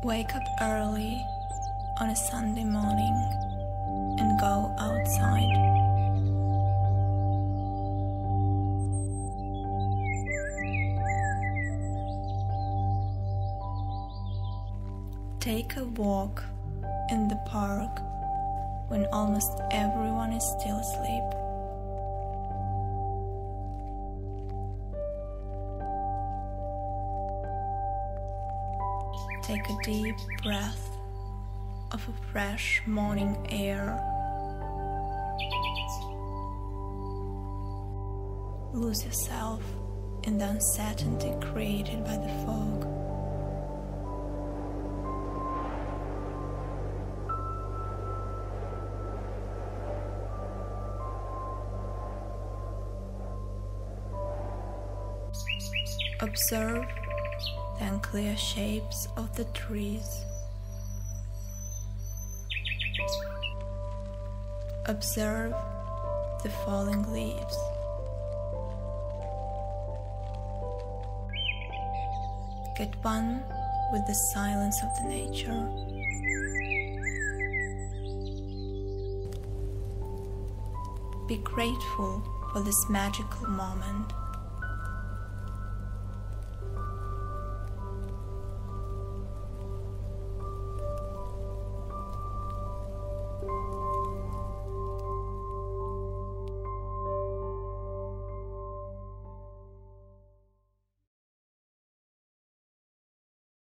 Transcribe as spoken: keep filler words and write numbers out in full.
Wake up early on a Sunday morning and go outside. Take a walk in the park when almost everyone is still asleep. Take a deep breath of a fresh morning air. Lose yourself in the uncertainty created by the fog. Observe the unclear shapes of the trees. Observe the falling leaves. Get one with the silence of the nature. Be grateful for this magical moment.